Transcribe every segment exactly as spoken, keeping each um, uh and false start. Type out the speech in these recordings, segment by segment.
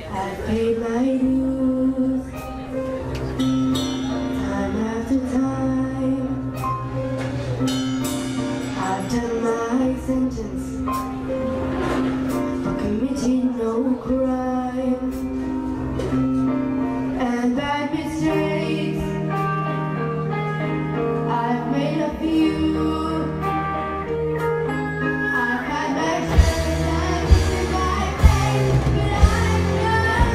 I've paid my dues, time after time. I've done my sentence for committing no crime. And bad mistakes, I've made a few. I've had my share of times in my face, but I'm not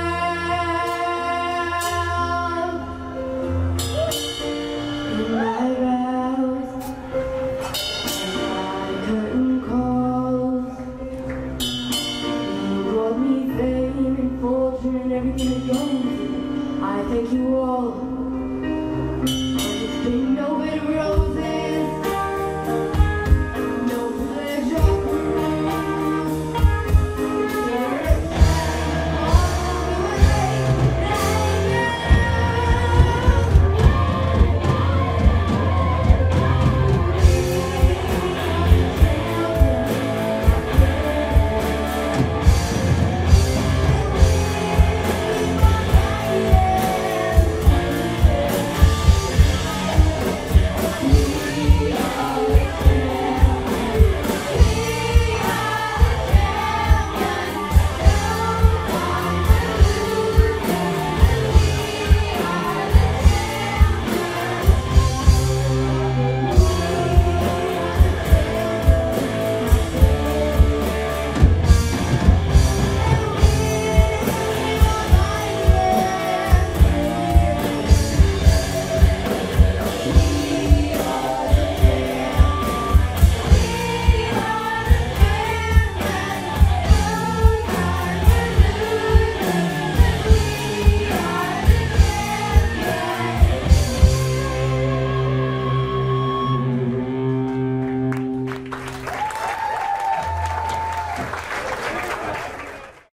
my